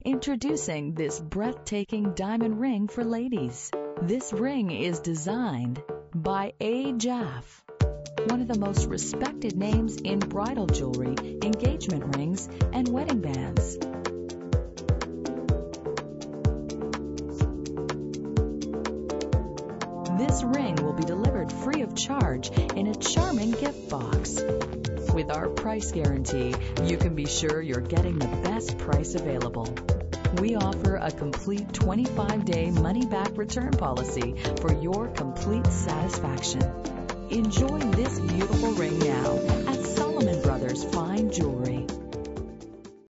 Introducing this breathtaking diamond ring for ladies. This ring is designed by A. Jaff, one of the most respected names in bridal jewelry, engagement rings, and wedding bands. This ring will be delivered free of charge in a charming gift box. With our price guarantee, you can be sure you're getting the best price available. We offer a complete 25-day money-back return policy for your complete satisfaction. Enjoy this beautiful ring now at Solomon Brothers Fine Jewelry.